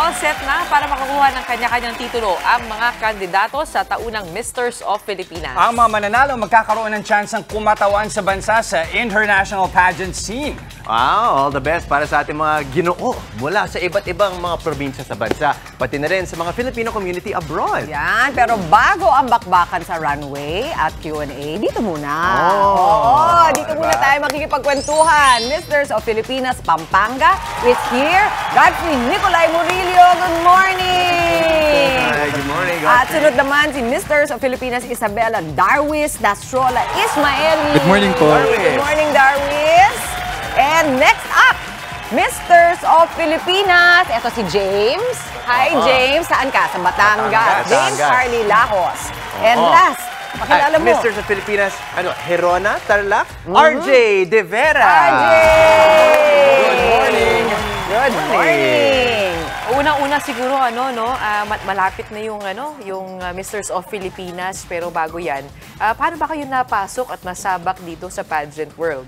all set na para makakuha ng kanya-kanyang titulo ang mga kandidato sa taunang Misters of Pilipinas. Ang mga mananalo magkakaroon ng tsansang kumatawan sa bansa sa international pageant scene. Wow, all the best para sa ating mga ginoo mula sa iba't ibang mga probinsya sa bansa, pati na rin sa mga Filipino community abroad. Yan, pero bago ang bakbakan sa runway at Q&A, dito muna. Dito muna tayo makikipagkwentuhan. Misters of Filipinas Pampanga is here. Godfrey Nicolay Murillo, good morning! Hi, good morning, At sunod naman si Misters of Filipinas Isabela Darwis Nastrola Ismaeli. Good morning po. Good morning, Darwis. And next up, Misters of Filipinas. Ito si James. Hi, James. Saan ka? Sa Batangas. James Harley Lahos. And last, pakilala mo. Misters of Filipinas, Herona Tarlac, RJ De Vera. RJ! Good morning. Good morning. Unang-una siguro malapit na yung Misters of Pilipinas, pero bago 'yan, paano ba kayo napasok at nasabak dito sa pageant world?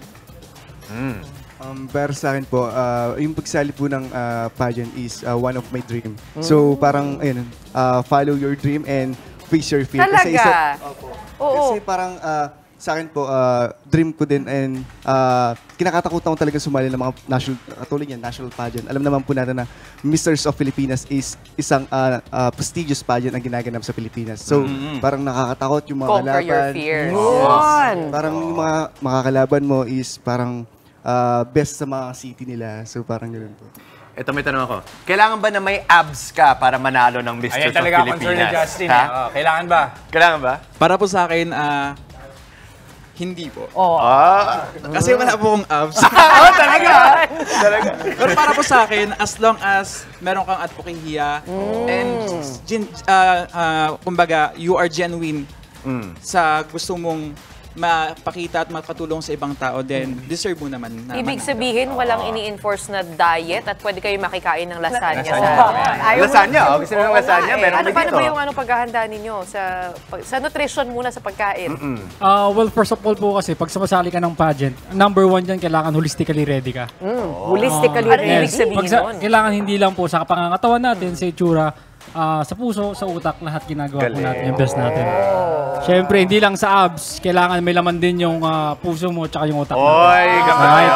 Para sa akin po, yung pagsali po ng pageant is one of my dream. So parang, ayun, follow your dream and face your fear. Talaga? Kasi parang sa akin po, dream ko din and kinakatakutan ko talaga sumali ng mga national pageant. Alam naman po natin na Misters of Filipinas is isang prestigious pageant ang ginaganap sa Pilipinas. So parang nakakatakot yung mga Conquer kalaban. your fears. Yun. Parang yung mga makakalaban mo is parang best sa mga city nila. So parang ganoon po. Ito may tanong ako. Kailangan ba na may abs ka para manalo ng Misters Ayan of talaga concern ni Pilipinas? Justin. Kailangan ba? Kailangan ba? Para po sa akin, hindi po. Kasi wala po akong abs. Talaga? Talaga. Pero para po sa akin, as long as meron kang advocahiya and kumbaga, you are genuine sa gusto mong mapakita at makatulong sa ibang tao, then deserve mo naman. Ibig sabihin, walang ini-enforce na diet at pwede kayo makikain ng lasagna. Lasagna? Gusto nyo ng lasagna? Meron Paano dito. ba yung paghahanda ninyo sa nutrition muna sa pagkain? Well, first of all po kasi, pag sumasali ka ng pageant, number one dyan, kailangan holistically ready ka. Holistically Ano ready. ibig sabihin nun? Kailangan hindi lang po sa pangangatawan natin, sa itsura, sa puso, sa utak, lahat ginagawa po natin, yung best natin. Siyempre, hindi lang sa abs, kailangan may laman din yung puso mo at yung utak natin. Oy, ganda Right.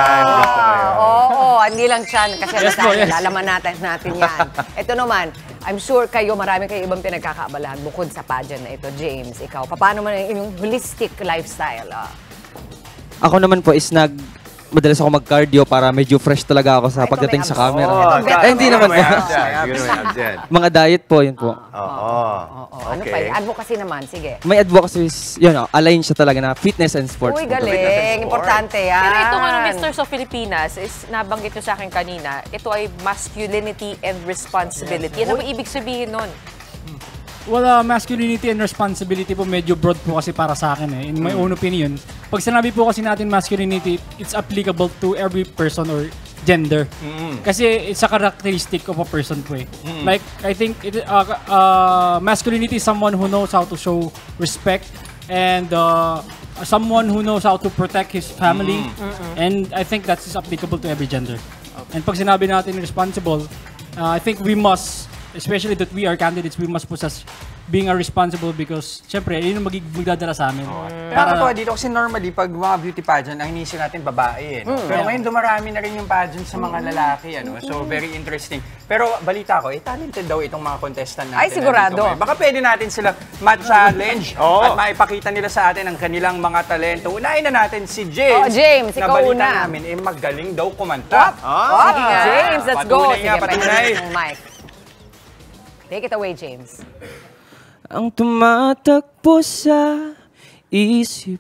Hindi lang siyan kasi lalaman natin yan. Ito naman, I'm sure marami kayo ibang pinagkakaabalahan bukod sa pageant na ito. James, ikaw, paano man yung holistic lifestyle? Ako naman po is madalas ako mag-cardio para medyo fresh talaga ako sa pagdating sa camera. Hindi naman po. Mga diet po, yun po. Ano pa yun? Advocacy naman, sige. May advocacy, align siya talaga na fitness and sports. Uy, galing. Importante yan. Pero itong Misters of Filipinas is nabanggit nyo sa akin kanina, ito ay masculinity and responsibility. Ano ba ibig sabihin nun? Well, masculinity and responsibility po medyo broad po kasi para sa akin eh. In my own opinion, pag sinabi po kasi natin masculinity, it's applicable to every person or gender. Kasi it's a characteristic of a person po eh. Like, I think masculinity is someone who knows how to show respect and someone who knows how to protect his family. And I think that's applicable to every gender. And pag sinabi natin responsible, I think we must, especially that we are candidates, we must possess being a responsible because, syempre, yun yung magdadala sa amin. Pero dito kasi normally, pag mga beauty pageant, ang inisip natin babae. Pero ngayon dumarami na rin yung pageant sa mga lalaki. So, very interesting. Pero balita ko, talented daw itong mga contestant natin. Ay, sigurado. Baka pwede natin sila ma-challenge at maipakita nila sa atin ang kanilang mga talento. Unahin na natin si James. James, ikaw na balita una. namin, magaling daw kumanta. Sige nga. James, let's go. Patunay nga, patunay. Mic. Take it away, James. Ang tumatakbo sa isip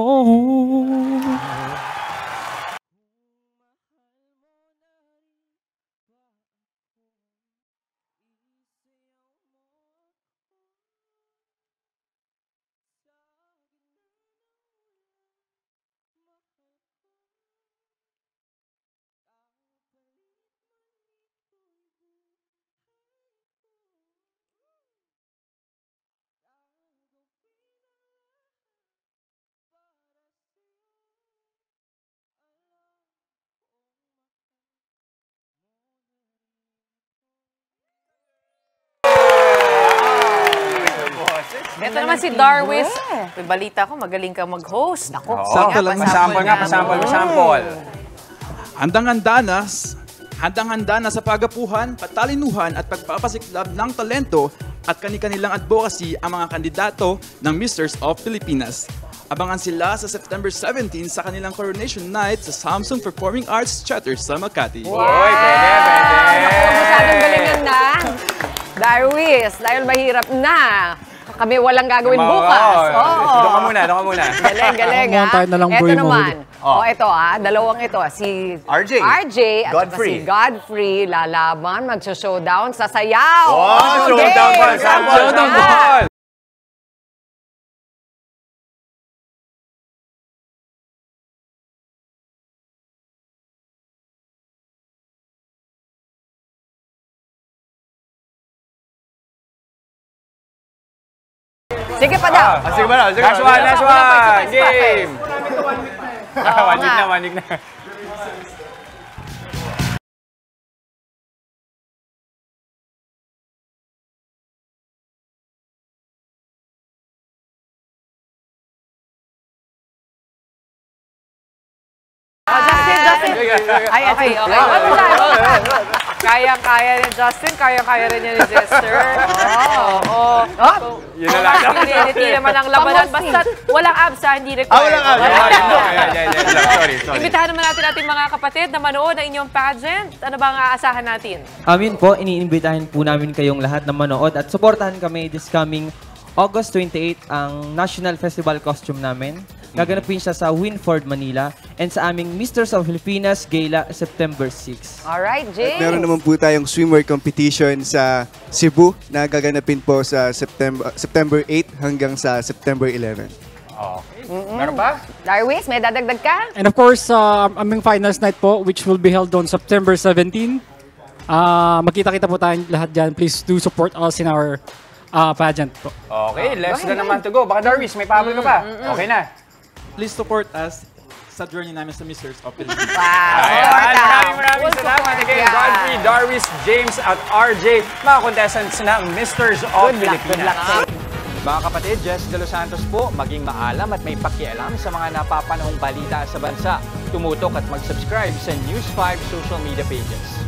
mo Ito naman si Darwis. May balita ko, magaling ka mag-host. Oo, Sakto lang. pasample nga, pasample. Handang-handa na sa pagapuhan, patalinuhan at pagpapasiklab ng talento at kani-kanilang advocacy ang mga kandidato ng Misters of Filipinas. Abangan sila sa September 17 sa kanilang coronation night sa Samsung Performing Arts Theater sa Makati. Uy, pwede. Masyadong galingan na. Darwis, dahil mahirap na. Kami walang gagawin bukas. Doon ka muna. Galing, Mga tayo na lang, Ito boy, naman. Oh. Ito dalawang ito. Si RJ. at saka Godfrey. si Godfrey lalaban, magso-showdown sa sayaw. Showdown pa. Showdown pa. Sige pa daw. Sige ba? Last one. Game. Oo One week na. Justin. Okay. Kaya ni Justin, kaya rin niya ni Jester. Yun na lang. Hindi naman ang labanan. Basta walang abs, hindi required. Walang abs. Sorry. Imbitahan naman natin ating mga kapatid na manood ng inyong pageant. Ano ba ang aasahan natin? Amin po, iniimbitahin po namin kayong lahat na manood at suportahan kami this coming August 28 ang National Festival Costume namin. Gaganapin siya sa Winford, Manila and sa aming Misters of Filipinas Gala September 6. Alright, James. Meron naman po tayong swimwear competition sa Cebu na gaganapin po sa September 8 hanggang sa September 11. Meron ba? Darwis, may dadagdag ka? And of course, aming finals night po, which will be held on September 17. Magkita-kita po tayong lahat dyan. Please do support us in our pageant po. Okay, less than naman to go. Baka Darwis, may pahabol ka pa. Okay na. Please support us sa journey namin sa Misters of Filipinas. Maraming salamat again, Godfrey, Darwis, James at RJ, mga contestants ng Misters of Filipinas. Mga kapatid, Jess De Los Santos po, maging maalam at may pakialam sa mga napapanahong balita sa bansa. Tumutok at mag-subscribe sa News 5 social media pages.